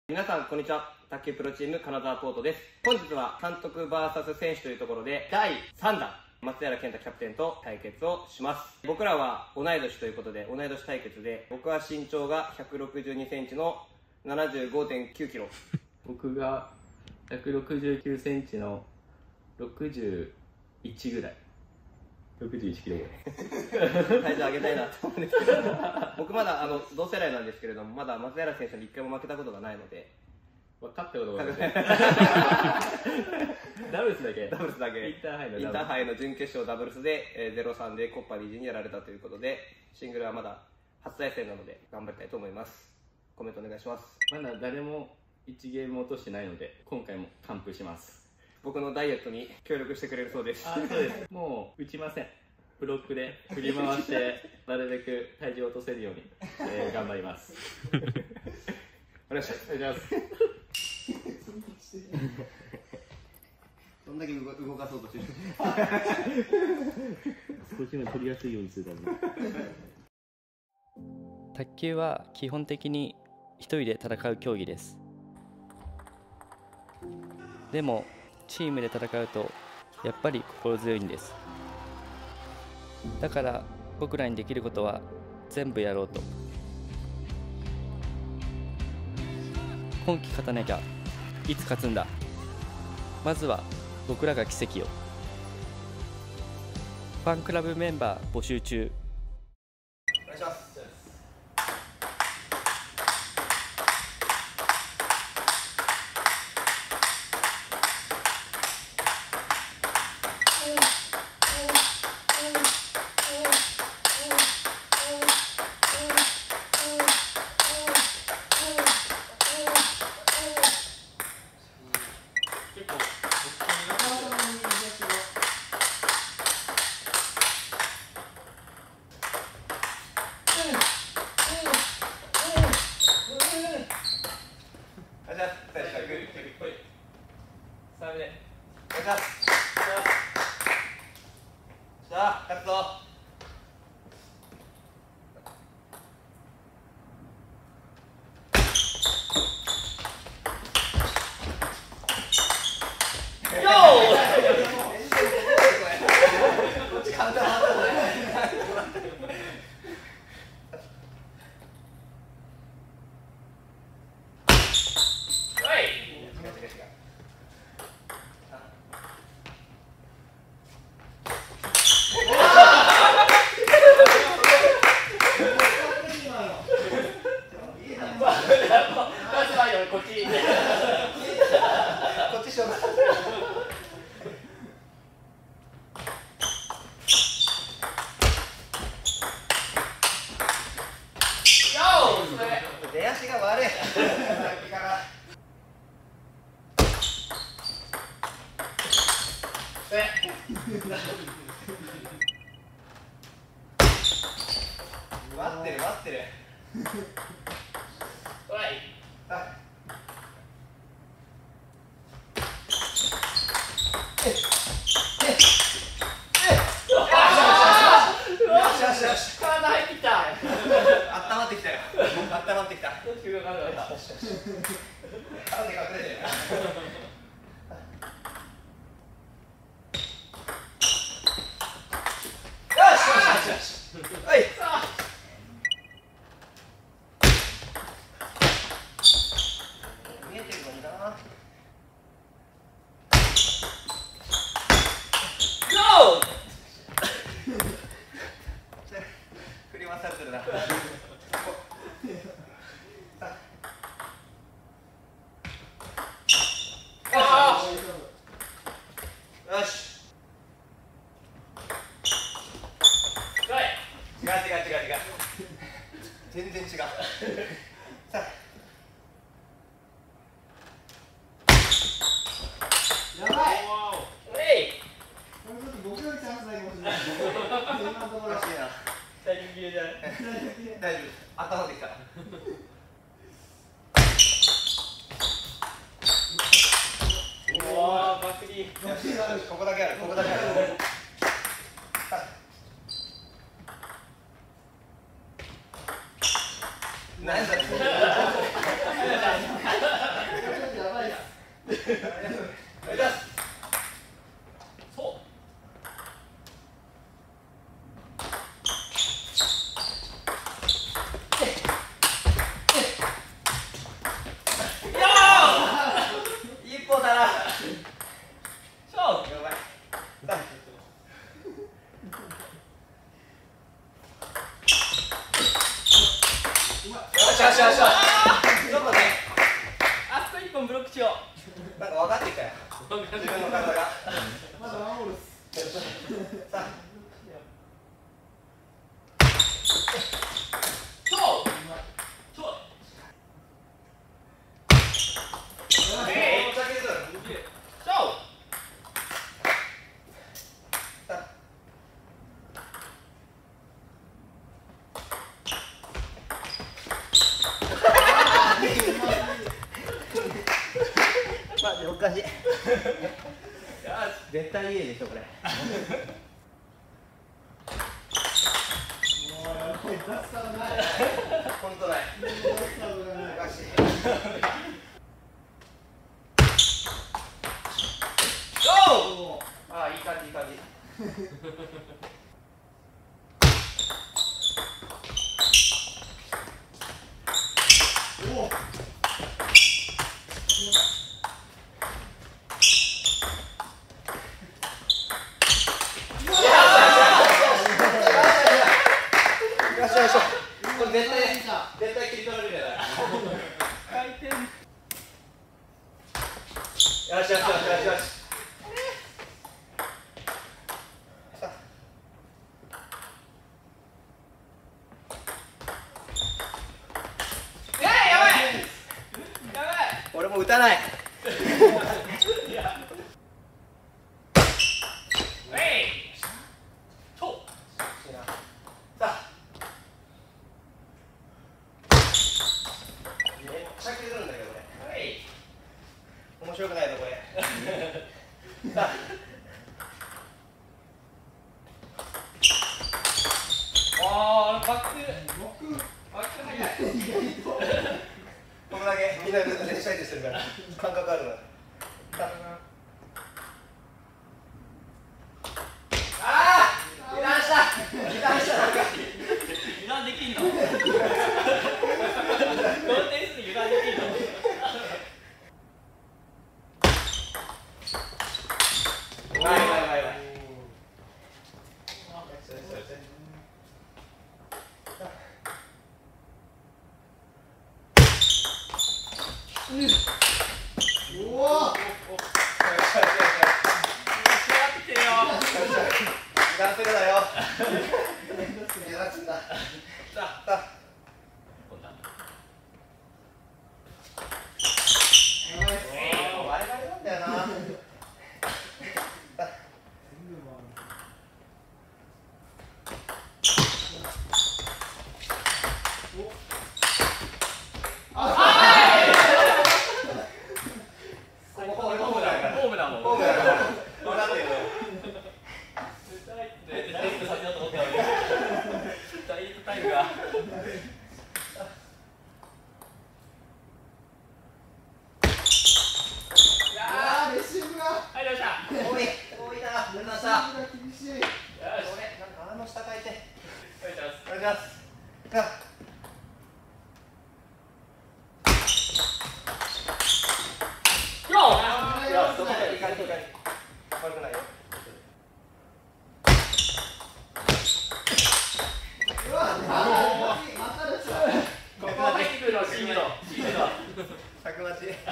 皆さんこんにちは。卓球プロチーム金沢ポートです。本日は監督 VS 選手というところで第3弾松原健太キャプテンと対決をします。僕らは同い年ということで同い年対決で、僕は身長が162センチの 75.9 キロ僕が169センチの61ぐらい、61キロぐらい体重上げたいなと思うんですけど僕まだ同世代なんですけれども、まだ松原選手に1回も負けたことがないので。 分かったことがないダブルスだけインターハイの準決勝ダブルスで、0-3でコッパリージにやられたということで、シングルはまだ初対戦なので頑張りたいと思います。コメントお願いします。 まだ誰も1ゲーム落としてないので今回も完封します。 僕のダイエットに協力してくれるそうです。 そうです。もう打ちません。ブロックで振り回してなるべく体重を落とせるように、頑張りますお願いします。どんだけ動かそうとしてる少しでも取りやすいようにするために。 卓球は基本的に一人で戦う競技です。でもチームで戦うとやっぱり心強いんです。だから僕らにできることは全部やろうと。今季勝たなきゃいつ勝つんだ。まずは僕らが奇跡を。ファンクラブメンバー募集中。 お願いします。勝つぞ。こっちしょうがない。出足が悪い。さっきから。待ってる。おい。体入ってきた。温まってきたよ。温まってきた。体隠れてる。よし。はい。見えてるのにな。振り回されてるな。よし。違う。全然違う。さあ。やばい。僕よりチャンスないかもしれない。今のところらしいな。 タイミング切れじゃない。 大丈夫。温まってきた。 うわー、バックリー。 ここだけある。何だしよしよしよし。ちょっとね、 あそこ一本ブロックしよなんか分かってきたよ。自分の体が。 まだ守るっす。 さあ。マジおかしい。絶対家でしょこれ。本当だよ。おかしい。ああ、いい感じいい感じ。これ絶対切り取られるやつ。 回転。 よしよしよしよしよし。俺も打たない。面白くないぞこれ。さあ。 ああ、バック早い。 ここだけみんなで練習したいしてるから感覚あるから。ああ、油断した。油断した。 油断できんの？この点数油断できんの？ ガンセルだよ。やらつんだ。さあ、さあ。我々なんだよな。 ホームだもん。 ホームだから。分かってるよ。 タイムが。 レシーブが。 はい、よっしゃ。 多いな。無理ださ。 厳しい。 よし。なんか下書いて。 お願いします。 お願いします。いや、そこでいい感じいい感じ。悪くないよ。100待ち。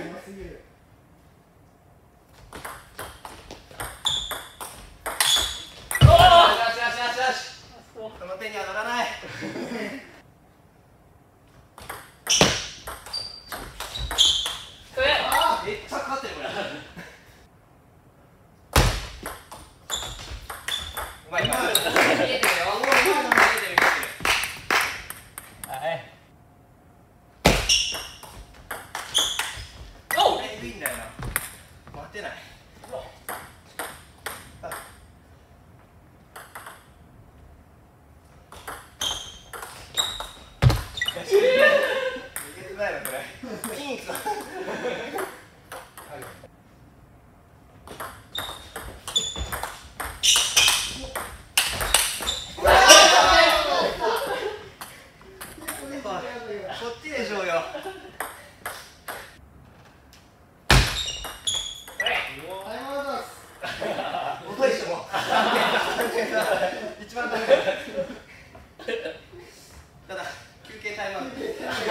その手には乗らない。めっちゃかかってるこれ。うまい。見えてるよ。見えてる。 はい。 いいんだよな。待てない。えげつないなこれ。筋肉が。こっちでしょうよ。遅いっしょもう。一番ダメ。ただ休憩タイムアウト。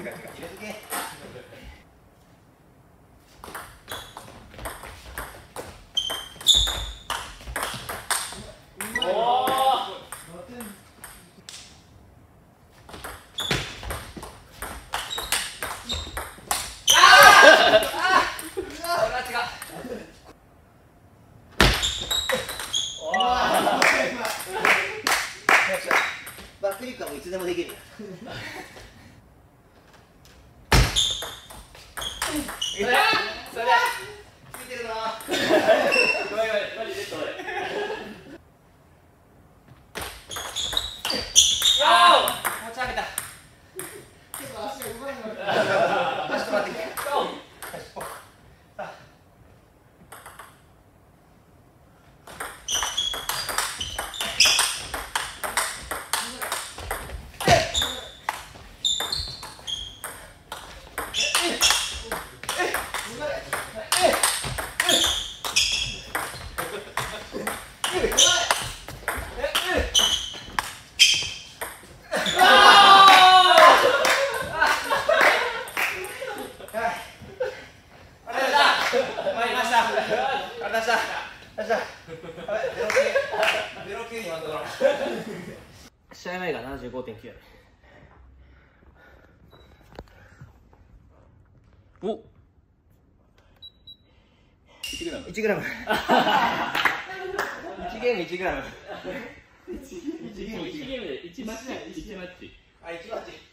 入れとけ。バックリックはもういつでもできる。それついてるな。ごめんごめん、マジでそれ。持ち上げた。 結構足がうまいな。 足止まってきて。試合前が 75.9 やね。 お1グラム 1グラム。1ゲーム1グラム。 1ゲームで1マッチあ、1マッチ。